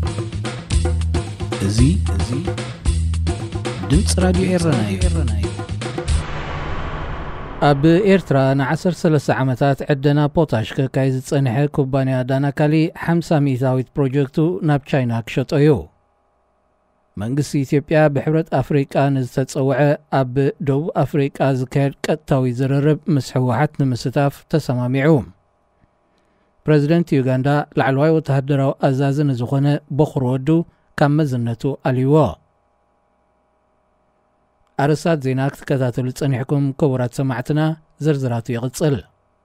እዙይ ድምጽ ራዲዮ ኤረና ኣብ ኤርትራ ን13 ዓመታት ዕደና ፖታሽ ከካይ ዝጸንሐ ኩባንያ ዳናካሊ 50 ሚታዊት ፕሮጀክቱ ናብ ቻይና ክሸጠዩ መንግስቲ ኢትዮጵያ ብሕብረት አፍሪቃ ንዝተጸውዐ ኣብ ደቡብ አፍሪቃ ዝካየድ ቀጥታዊ ዝርርብ ምስ ህወሓት ንምስታፍ ተሰማሚዑ ፕሬዝደንት ዩጋንዳ ላዕለዋይ ወተሃደራዊ ኣዛዚ ንዝኾነ በኹር ወዱ ካብ መዝነቱ ኣልይዎ ኣርሳት ዜና ክትከታተሉ ጸኒሕኩም ክቡራት ሰማዕትና ዝርዝራቱ ይቕጽል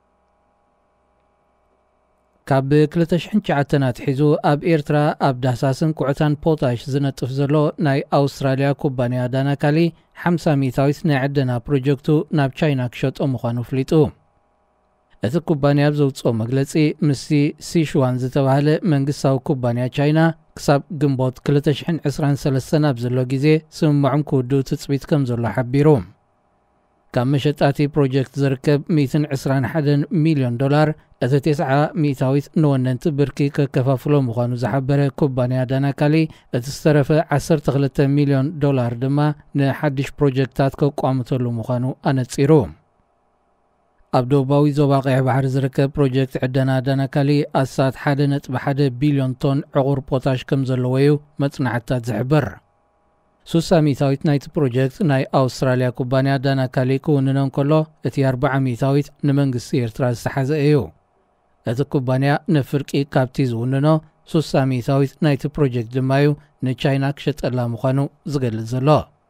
ካብ 2009 ኣትሒዙ ኣብ ኤርትራ ኣብ ዳህሳስን ኩዕታን ፖታሽ ዝነጥፍ ዘሎ ናይ ኣውስትራልያ ኩባንያ ዳናካሊ 50 ሚታዊት ናይ ዕደና ፕሮጀክቱ ናብ ቻይና ክሸጦ ምዃኑ ፍሊጡ እቲ ኩባንያ ብዘውፅኦ መግለጺ ምስቲ ሲሽዋን ዝተባህለ መንግስታዊ ኩባንያ ቻይና ክሳብ ግንቦት 2023 ኣብ ዘሎ ግዜ ስምምዖም ክውድኡ ትጽቢት ከም ዘሎ ሓቢሩ ካብ መሸጣቲ ፕሮጀክት ዝርከብ $121 ሚልዮን እቲ 9 ሚታዊት ንወነንቲ ብርኪ ከከፋፍሎ ምዃኑ ዝሓበረ ኩባንያ ዳናካሊ እቲ ዝተረፈ $12 ሚልዮን ድማ ንሓድሽ ፕሮጀክታት ከቋምተሉ ምዃኑ ኣነጺሩ ኣብ ደቡባዊ ዞባ ቀይሕ ባሕሪ ዝርከብ ፕሮጀክት ዕደና ዳናካሊ ኣሳት 1.1 ቢልዮን ቶን ዕቑር ፖታሽ ከም ዘለዎ እዩ መጽናዕታት ዝሕብር 60 ሚታዊት ናይቲ ፕሮጀክት ናይ ኣውስትራልያ ኩባንያ ዳናካሊ ክውንኖ እንከሎ እቲ 40 ሚታዊት ንመንግስቲ ኤርትራ ዝተሓዘ እዩ እቲ ኩባንያ ንፍርቂ ካብቲ ዝውንኖ 60 ሚታዊት ናይቲ ፕሮጀክት ድማ እዩ ንቻይና ክሸጠላ ምዃኑ ዝገልጽ ዘሎ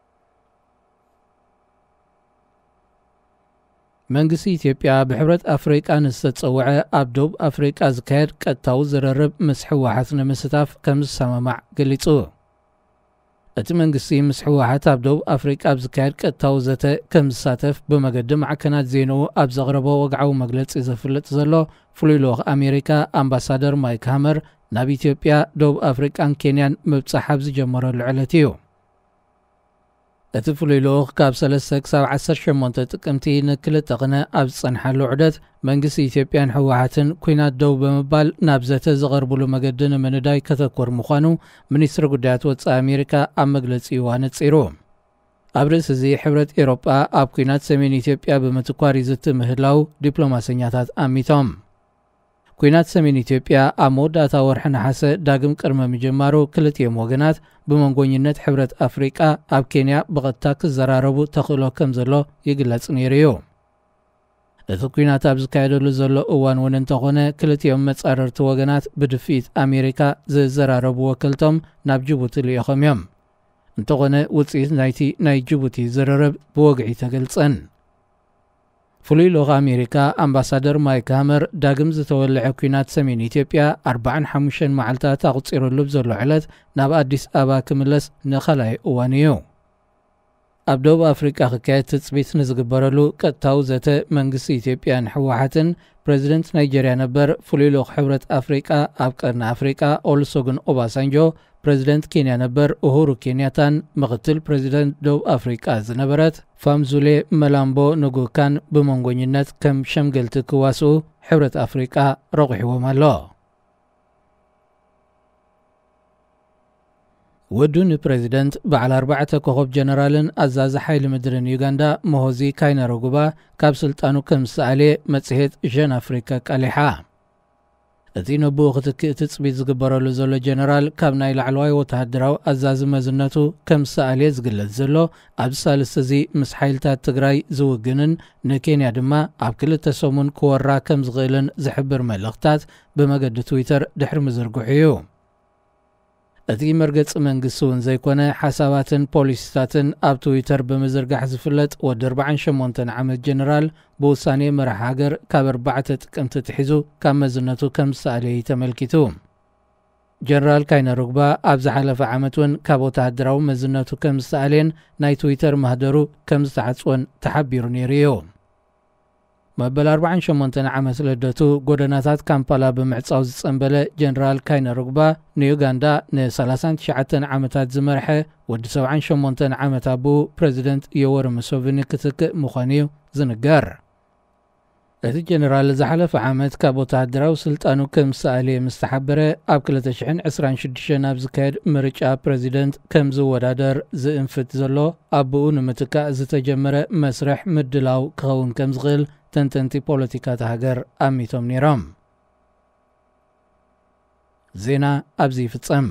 መንግስቲ ኢትዮጵያ ብሕብረት አፍሪቃ ንዝተጸውዐ ኣብ ደቡብ አፍሪቃ ዝካየድ ቀጥታዊ ዝርርብ ምስ ህወሓት ንምስታፍ ከም ዝሰማማዕ ገሊጹ እቲ መንግስቲ ምስ ህወሓት ኣብ ደቡብ አፍሪቃ ዝካየድ ቀጥታዊ ዘተ ከም ዝሳተፍ ብመገዲ ማዕከናት ዜናው ኣብ ዘቕረቦ ወግዓዊ መግለጺ ዘፍልጥ ዘሎ ፍሉይ ልኡኽ ኣሜሪካ ኣምባሳደር ማይክ ሃመር ናብ ኢትዮጵያ ደቡብ አፍሪቃን ኬንያን ምብጻሕ ኣብ ዝጀመረሉ ዕለት እዩ እቲ ፍሉይ ልኡኽ ካብ 3 ክሳብ 18 ጥቅምቲ ንክልተ ቅነ ኣብ ዝጸንሓሉ ዑደት መንግስቲ ኢትዮጵያን ህወሓትን ኩናት ደው ብምባል ናብ ዘተ ዝቐርብሉ መገዲ ንምንዳይ ከተኮር ምዃኑ ሚኒስትሪ ጉዳያት ወጻኢ ኣሜሪካ ኣብ መግለጺኡ ኣነጺሩ ኣብ ርእሲ እዚ ሕብረት ኤውሮጳ ኣብ ኩናት ሰሜን ኢትዮጵያ ብምትኳር ይዝቲ ምህላው ዲፕሎማሰኛታት ኣሚቶም ኩናት ሰሜን ኢትዮጵያ ኣብ መወዳእታ ወርሒ ነሓሰ ዳግም ቅድመ ምጅማሩ ክልቲኦም ወገናት ብመንጎኝነት ሕብረት አፍሪቃ ኣብ ኬንያ ብቐጥታ ክዘራረቡ ተኽእሎ ከም ዘሎ ይግለጽ ነይሩ እዩ እቲ ኩናት ኣብ ዝካየደሉ ዘሎ እዋን እውን እንተኾነ ክልቲኦም መጻረርቲ ወገናት ብድፊት ኣሜሪካ ዝዘራረቡ ወከልቶም ናብ ጅቡቲ ልኢኾም እዮም እንተኾነ ውፅኢት ናይቲ ናይ ጅቡቲ ዝርርብ ብወግዒ ተገልጸን ፍሉይ ልኡኽ ኣሜሪካ ኣምባሳደር ማይክ ሃመር ዳግም ዝተወልዐ ኩናት ሰሜን ኢትዮጵያ 45 መዓልታት ኣቝፂሩሉ ዘሎ ዕለት ናብ ኣዲስ ኣበባ ክምለስ ንኻልኣይ እዋን እዩ ኣብ ደቡብ አፍሪቃ ክካየድ ትጽቢት ንዝግበረሉ ቀጥታዊ ዘተ መንግስቲ ኢትዮጵያን ህወሓትን ፕሬዚደንት ናይጀርያ ነበር ፍሉይ ልኡኽ ሕብረት አፍሪቃ ኣብ ቀርኒ አፍሪቃ ኦሉሴጉን ኦባሳንጆ ፕሬዚደንት ኬንያ ነበር ኡሁሩ ኬንያታን ምክትል ፕሬዚደንት ደቡብ አፍሪቃ ዝነበረት ፋምዙሌ መላምቦ ንጉካን ብመንጎኝነት ከም ሸምገልቲ ክዋስኡ ሕብረት አፍሪቃ ረቑሒዎም ኣሎ ወዱን ፕሬዚደንት በዓል 4 ኮኸብ ጀነራልን ኣዛዚ ሓይሊ ምድርን ዩጋንዳ ሞሆዚ ካይነረጉባ ካብ ስልጣኑ ከም ዝተኣልየ መጽሔት ዠን አፍሪካ ቃሊሓ እቲ ነብኡ ክትክእ ትጽቢት ዝግበረሉ ዘሎ ጀነራል ካብ ናይ ላዕለዋይ ወተሃደራዊ ኣዛዚ መዝነቱ ከም ዝተኣልየ ዝግለጽ ዘሎ ኣብ ሳልስተ እዚ ምስ ሓይልታት ትግራይ ዝውግንን ንኬንያ ድማ ኣብ ክልተ ሰሙን ክወራ ከም ዝኽእልን ዝሕብር መልእኽታት ብመገዲ ትዊተር ድሕሪ ምዝርግሑ እዩ እቲ መርገጽ መንግስቲ እውን ዘይኮነ ሓሳባትን ፖሊሲታትን ኣብ ትዊተር ብምዝርጋሕ ዝፍለጥ ወዲ 48 ዓመት ጀነራል ብውሳኔ መራሒ ሃገር ካብ 4 ጥቅምቲ ትሒዙ ካብ መዝነቱ ከም ዝተኣልየ ተመልኪቱ ጀነራል ካይነረጉባ ኣብ ዝሓለፈ ዓመት እውን ካብ ወተሃደራዊ መዝነቱ ከም ዝተኣልየን ናይ ትዊተር ማህደሩ ከም ዝተዓጽወን ተሓቢሩ ነይሩ እዩ መበል 48 ዓመት ልደቱ ጎደናታት ካምፓላ ብምዕጻው ዝጸንበለ ጀነራል ካይነረጉባ ንዩጋንዳ ን39 ዓመታት ዝመርሐ ወዲ 78 ዓመት ኣቦ ፕሬዚደንት ዮወሪ ሙሴቪኒ ክትክእ ምዃኑ ዝንገር الجنرال زحلف عامت كابوتا دراو سلطانو كم سالي مستحبره اب 2026 اب زكاد مرجع بريزيدنت كم زودادر زنفت زلو ابو نمتكا زتجمره مسرح مدلاو كون كم زغل تنتنتي بوليتيكا تهاجر اميتوم نيرام زينا ابزي فتصم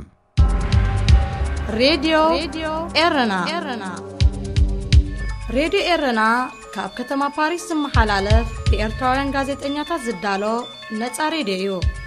راديو إرنا راديو إرنا كاب كتما باريس محلالف بإرتريان غازيت إنياتا زدالو نتا راديو